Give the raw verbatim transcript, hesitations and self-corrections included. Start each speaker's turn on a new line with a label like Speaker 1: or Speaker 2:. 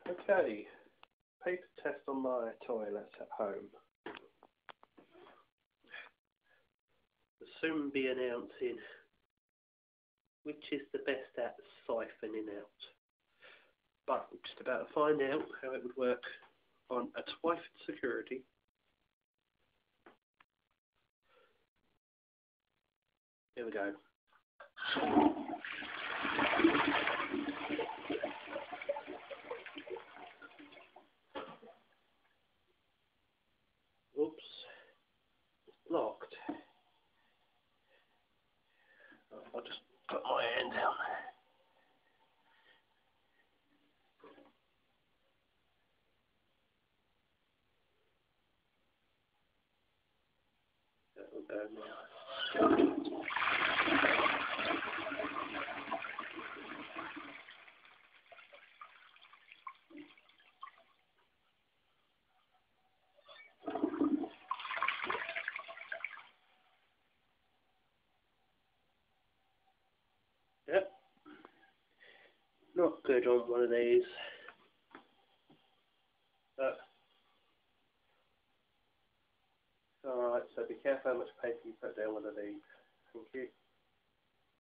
Speaker 1: Okay, paper test on my toilets at home. Will soon be announcing which is the best at siphoning out. But I'm just about to find out how it would work on a Twyford security. Here we go. Oops, it's blocked. I'll just put my hand down. That will go now. Yep. Not good on one of these. But alright, so be careful how much paper you put down one of these. Thank you.